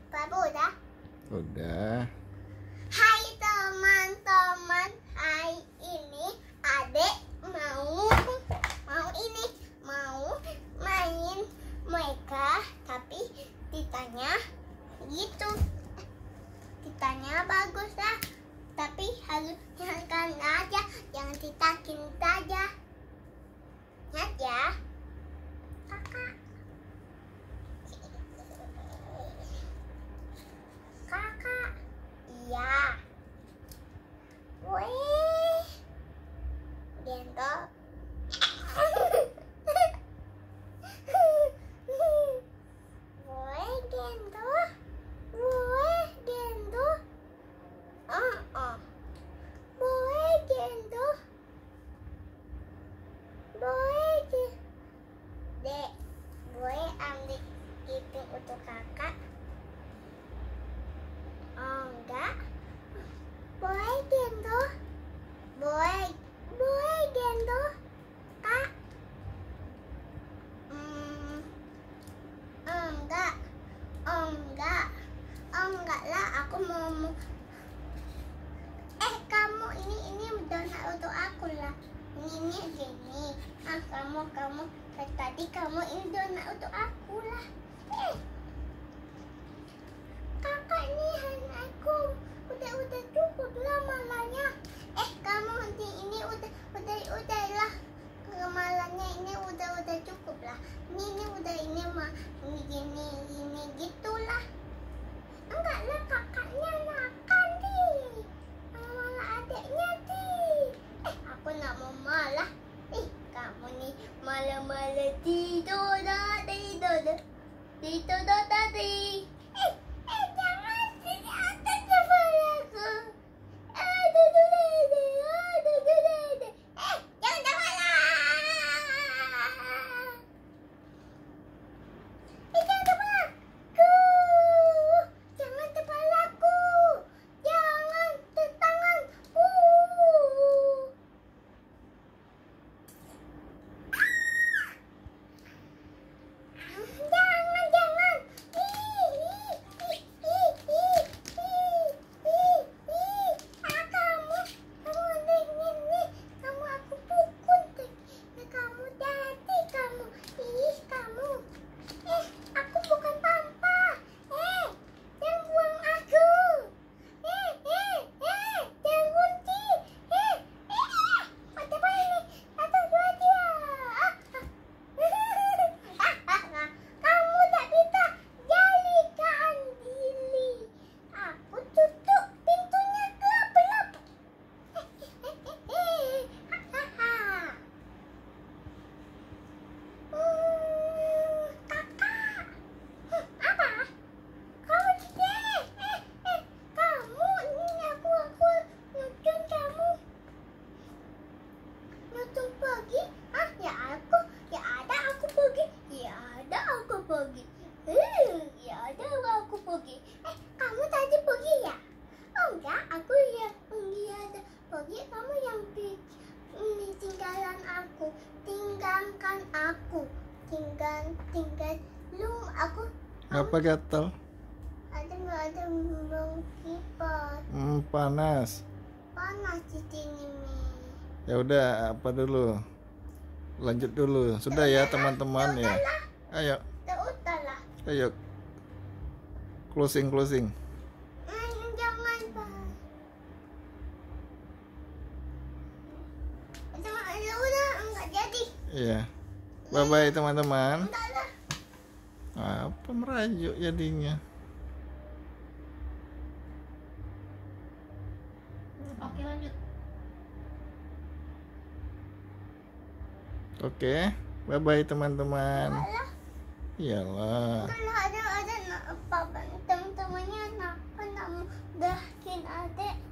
Papa udah? Udah. Hai teman-teman, hari ini Adek mau main mereka, tapi ditanya gitu. Ditanya bagus lah, tapi harus jangan aja, jangan ditakin aja. Ingat ya, kakak. Kakak, iya. Wih, Gento. Wih, Gento. Wih, Gento. Wih, Gento. Wih, Dek, boleh ambil iping untuk kakak? Oh, enggak. Boleh, Gento. Boleh Gento. Kak. Enggak. Enggak lah, aku mau. Kamu ini donat untuk aku lah. Ini gini. Kamu tadi kamu ini donat untuk aku lah. Kakak ini aku udah cukup lah malahnya. Kamu ini udah lah. Malahnya ini udah cukup lah. Ini mah gini gitulah. Enggak lah, kakaknya makan di. Malah adeknya di. Aku nak mau malah. Kamu nih malah tidur tadi. Jangan sini atas kepalaku. Jangan lah. Jangan kepalaku. Jangan kepalaku. Jangan tanganku. Jangan. Kamu aku pukul. Kamu jadi kamu. Kamu. Aku bukan pampa. Jangan buang aku. Jangan bunti. Apa ini? Satu, dua, tiga. Kamu tak bisa jalikan diri. Aku tutup pintunya gelap-gelap. Kakak. Apa? Kamu tidak? Kamu ini aku nutun kamu. Nutun pergi? Ya ada aku pergi. Ya ada aku pergi. Kamu tadi pergi ya? Oh enggak, aku yang ada pergi. Kamu yang tinggalan aku. Tinggalkan aku. Tinggal lu aku. Apa gatal? Ada belum kipas. Panas. Panas di sini, Mi. Ya udah, apa dulu? Lanjut dulu. Sudah ya teman-teman ya. Ayo. Udahlah. Ayo. Closing. Jangan, Pak. Udah, enggak jadi. Iya. Bye-bye teman-teman. Udahlah. Apa merajuk jadinya? Oke, lanjut. Oke. Bye-bye teman-teman. Udahlah. Iyalah. Kalau ada teman-temannya nak mau dahin adek.